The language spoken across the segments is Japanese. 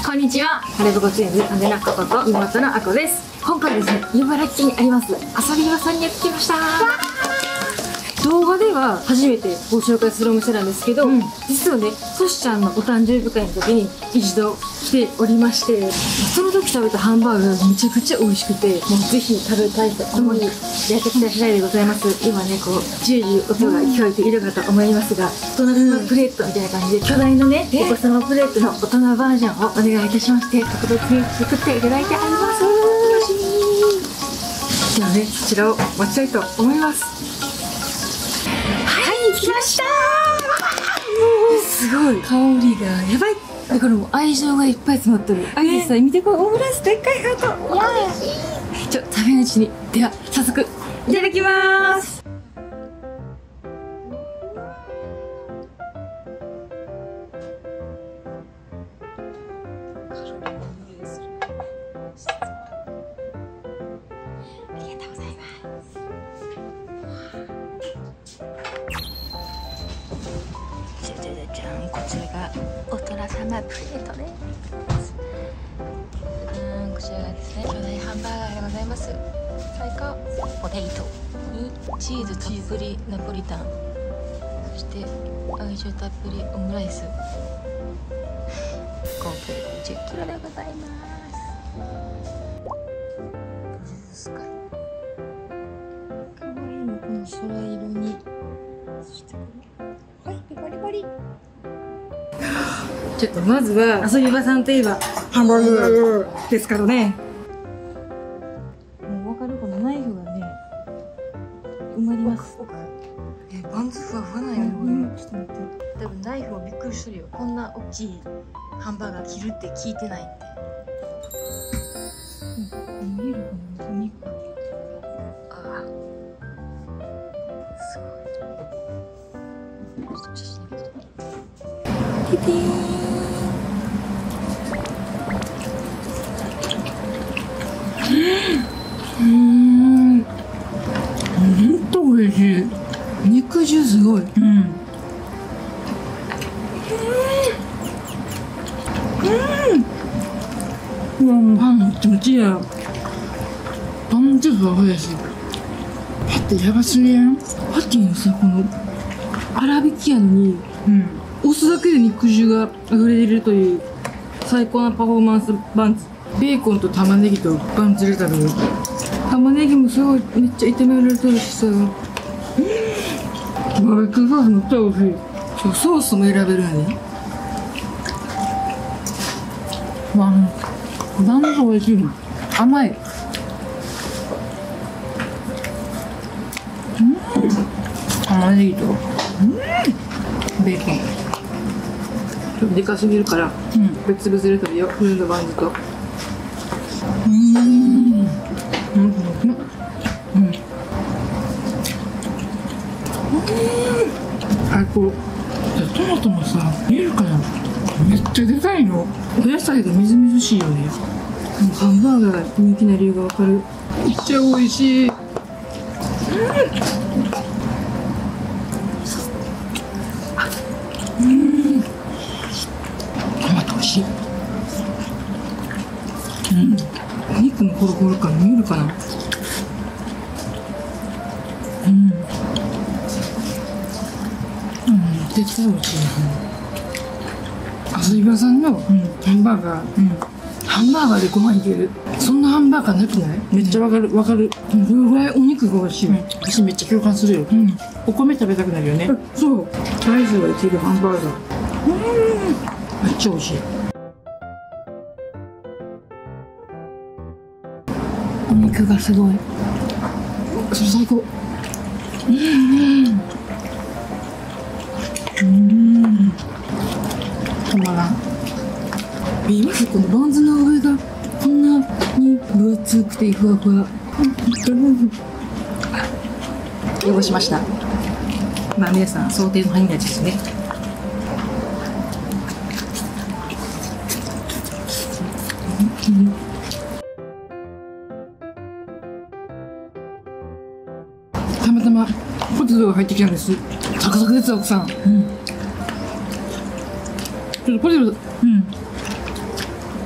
こんにちは。カレブコツインズ姉のことと妹のあこです。今回ですね、茨城県にあります遊び場さんにやってきました。動画では初めてご紹介するお店なんですけど、実はね、トシちゃんのお誕生日会の時に一度来ておりまして、その時食べたハンバーグがめちゃくちゃ美味しくて、もうぜひ食べたいと思いやってきた次第でございます。今ね、こうジュージュー音が聞こえているかと思いますが、大人のプレートみたいな感じで巨大のね、お子様プレートの大人バージョンをお願いいたしまして、特別に作っていただいてあります。ではね、そちらを待ちたいと思います。来ましたー。すごい香りがやばい。だからもう愛情がいっぱい詰まってる。愛でさ、見てこい、オムライスでっかいハート。食べないうちに、では早速いただきます。こちらが大人様プレートです。こちらがですね、巨大ハンバーガーでございます。最高。ポテトにチーズたっぷりナポリタン、そして愛情たっぷりオムライス、合計10キロでございます。かわいいの、この空色に、そしてバリバリ。ちょっとまずは遊び場さんといえばハンバーグですからね。もう分かる、このナイフがね埋まります。バンズふわふわなんやね。ちょっと待って、多分ナイフもびっくりしてるよ。こんな大きいハンバーガー切るって聞いてないって。見えるかな、お肉。ああ、すごい。ちょっと写真だけどピピーン。ほんと美味しい。肉汁すごい。うわ、もうパンめっちゃめちゃや。パンってふわふわやし、パテやばすぎやん。パティのさ、この粗挽きやのに、押すだけで肉汁が溢れ出るという最高なパフォーマンスバンズ。ベーコンと玉ねぎとバンズで食べる。玉ねぎもすごいめっちゃ炒められてるしさ、バーベキューソースめっちゃ美味しい。ソースも選べるよね。バンズ美味しい。甘い。玉ねぎとベーコンちょっとでかすぎるから、別々で食べよう。フルのバンズと最高。トマトもさ、見えるかな、めっちゃでかいの。お野菜がみずみずしいよね。ハンバーガーが人気な理由がわかる。めっちゃ美味しい。トマト美味しい。お肉のコロコロ感見えるかな。絶対美味しい。遊び場さんのハンバーガー、ハンバーガーでご飯いける。そんなハンバーガーなくない？めっちゃわかる。それぐらいお肉が美味しい。私めっちゃ共感するよ。お米食べたくなるよね。そう。ライスがいけるハンバーガー。めっちゃ美味しい。お肉がすごい。それ最高。止まらん。見えます？このバンズの上がこんなに分厚くてふわふわ。汚しました。まあ皆さん想定の範囲内ですね。たまたまポテトが入ってきたんです。サクサクです、奥さん。ちょっとポテト、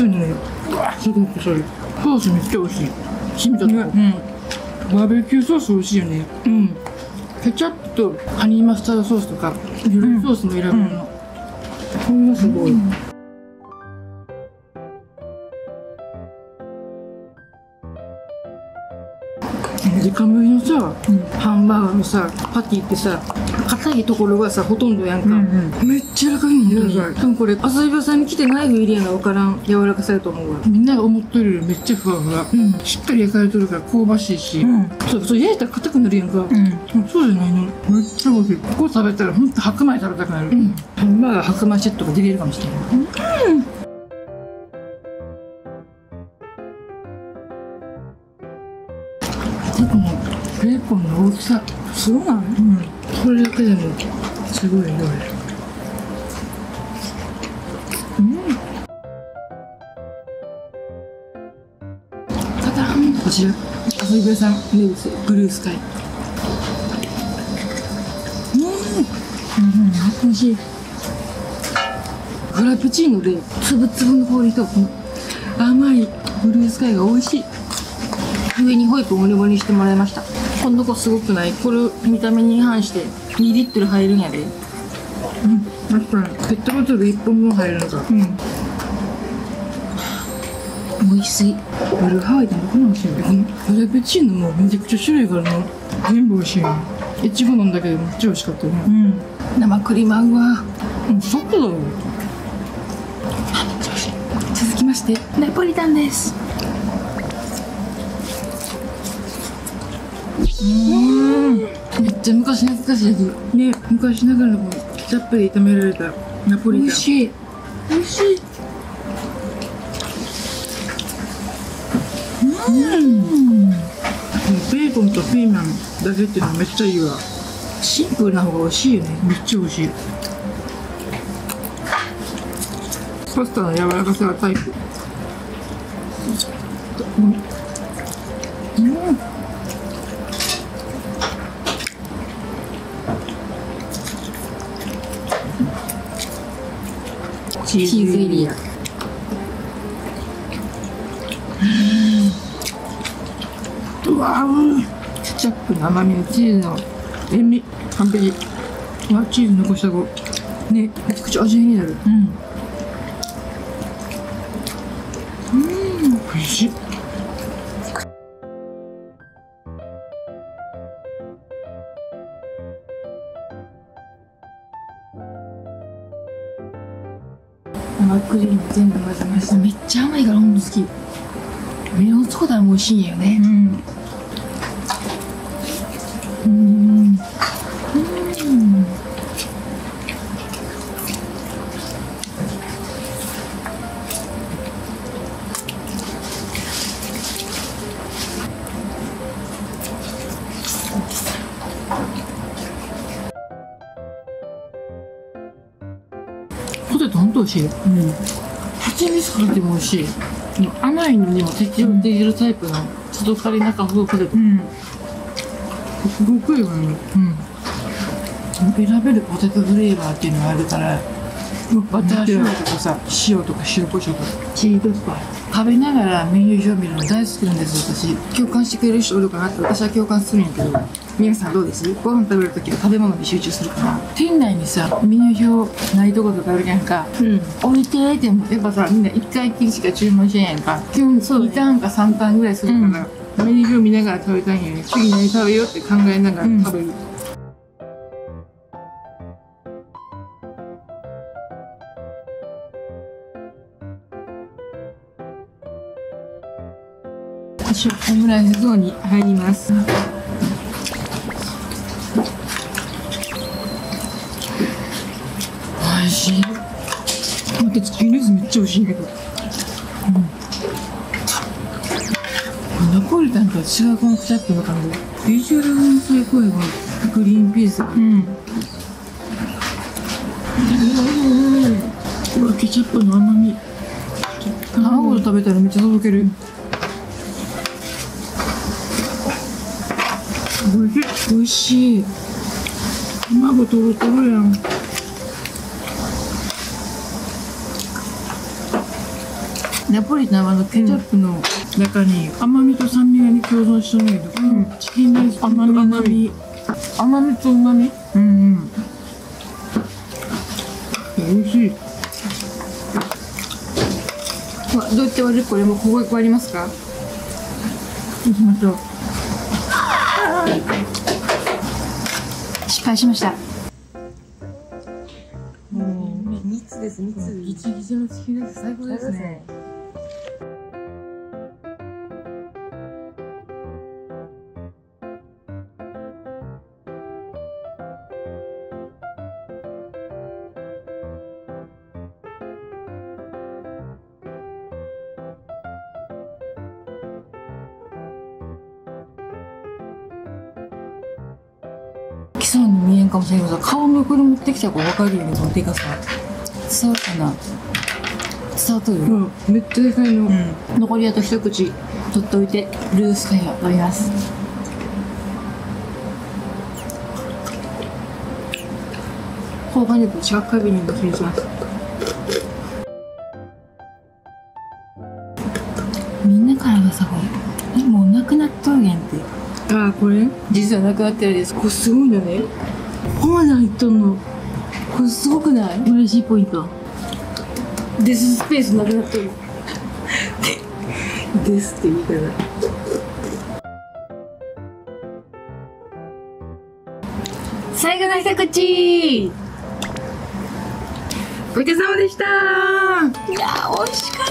通にね、すごくそれ。ソースめっちゃ美味しい。染みたとこ。バーベキューソース美味しいよね。ケチャップとハニーマスタードソースとか、いろいろソースも選べるの。これがすごい。デカ盛りのさ、ハンバーガーのさ、パティってさ、硬いところがさ、ほとんどやんか。めっちゃ柔らかいんだよね。多分これ、朝日さんに来てナイフ入れやな分からん柔らかさやと思うわ。みんなが思ってるよりめっちゃふわふわ。しっかり焼かれてるから香ばしいし。そう、焼いたら硬くなるやんか。そうじゃないの。めっちゃ美味しい。ここ食べたらほんと白米食べたくなる。ハンバーガー白米セットができるかもしれない。ベーコンの大きさすごない？これだけでもすごい量や。ただこちら朝日屋さん名物ブルースカイ。美味しい。フラペチーノでつぶつぶの氷とこの甘いブルースカイが美味しい。上にホイップ盛り盛りにしてもらいました。このとこすごくない？これ見た目に反して2リットル入るんやで。確かにペットボトル1本分入るのか。美味しい。ブルーハワイってどこなんですよね。このフラペチーノもめちゃくちゃ種類があるの。全部美味しいよ。いちご飲んだけどめっちゃ美味しかったよね。生クリーム合うわ。速度よ。めっちゃ美味しい。続きましてナポリタンです。めっちゃ昔懐かしいやつね。昔ながらのケチャップで炒められたナポリタン。美味しい。美味しい。ベーコンとピーマンだけっていうのはめっちゃいいわ。シンプルな方が美味しいよね。めっちゃ美味しい。パスタの柔らかさがタイプ。チーズエリア。うわケチャップの甘みのチーズの塩味完璧。うわチーズ残した子ね、めちゃくちゃ味になる。おいしい。生クリーム全部混ぜました。めっちゃ甘いからほんと好き。メロンソーダも美味しいんよね。ポテトほんと美味しい。蜂蜜かけても美味しい。甘いのにも適応できるタイプの外カリ中ほどポテト。すごくいいわね。選べるポテトフレーバーっていうのがあるから、バター醤油とかさ、塩とか白胡椒とかチリペッパー食べながらメニュー表見るの大好きなんです。私共感してくれる人おるかなって私は共感するんやけど、皆さんどうです？ご飯食べるときは食べ物に集中するかな。店内にさメニュー表ないとことかあるやんか。置いてってもやっぱさみんな1回きりしか注文してんやんか。基本2ターンか3ターンぐらいするから、メニュー表見ながら食べたいんやね。次何食べようって考えながら食べる。私はオムライスゾーンに入ります。美味しい。待って、チキンレースめっちゃ美味しいけど。ナポリタンとは違うこのケチャップの感じ。ビジュアルの最高やわ。グリーンピース。うわ、ケチャップの甘み。卵と食べたらめっちゃとろける。おいしい。卵とろとろやん。 ナポリタンはケチャップの中に甘みと酸味が共存してるんだけど、チキンライス甘みとうまみ、美味しい。 どうやって割る？これもここ割りますか？ 行きましょう。 失敗しました。 蜜です、蜜。 ギチギチのチキンライス最高ですね。来そうに見えんかもしれんけどさ、顔の横に持ってきたら分かるよね、このでかさ。伝わるかな？伝わっとる？ めっちゃでかいの。 残りあと一口取っておいて、ルースカイを飲みます。 後半でと近くカビにも気にします。 みんなからがさ、もうなくなっとるやんって。 ああ、これ実はなくなってるです。 これすごいよね。 ここまで入っとんの。これすごくない？嬉しいポイント。 デススペースなくなってる。ですって言い方。 最後の一口。 お疲れ様でした。 いやー、美味しかった。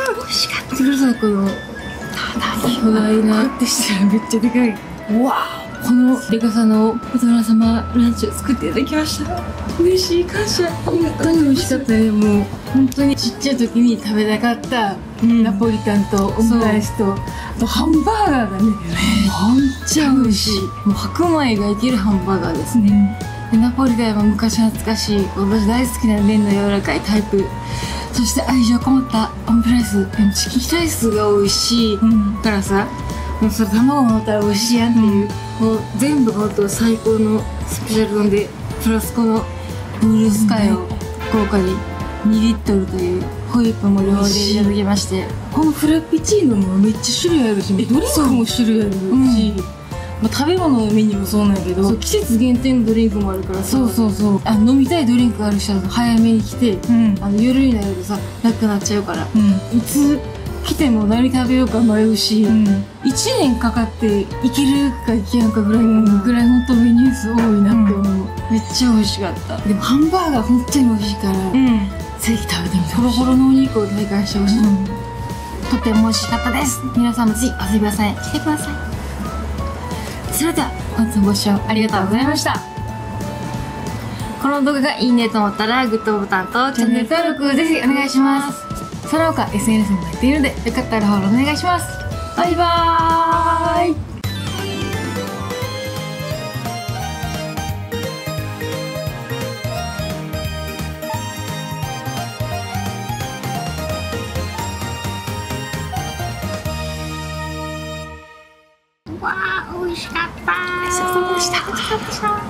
美味しかった。見てください、この巨大な。 こうやってしたらめっちゃでかい。 うわー、このでかさのお殿様ランチを作っていただきました。 嬉しい、感謝。 本当に美味しかったね。もう本当にちっちゃい時に食べたかったナポリタンとオムライスと、あとハンバーガーがね、めっちゃ美味しい。もう白米がいけるハンバーガーですね。でナポリタンは昔懐かしい、私大好きな麺の柔らかいタイプ、そして愛情こもったオムライス。でもチキンライスが美味しいからさ、もうそれ卵も乗ったら美味しいやんっていう、もう全部本当最高のスペシャル丼で、プラスこのブルースカイを豪華に2リットルというホイップも両でいただきまして、 このフラペチーノもめっちゃ種類あるし、ドリンクも種類あるし、まあ、食べ物のメニューもそうなんやけど、季節限定のドリンクもあるからさ、 そう飲みたいドリンクがある人は早めに来て、夜になるとさなくなっちゃうから、いつ来ても何食べようか迷うし、1年かかっていけるかいけんかぐらいのぐらい本当メニュー数多いなって思う。めっちゃ美味しかった。でもハンバーガー本当に美味しいから、ぜひ食べてみてほしい。ホロホロのお肉を体感してほしい。とても美味しかったです。皆さんもぜひ遊びください。来てください。それでは本日もご視聴ありがとうございました。この動画がいいねと思ったらグッドボタンとチャンネル登録ぜひお願いします。その他 SNS もやっているのでよかったらフォローお願いします。バイバーイ。 わあ、美味しかった。 ごちそうさまでした。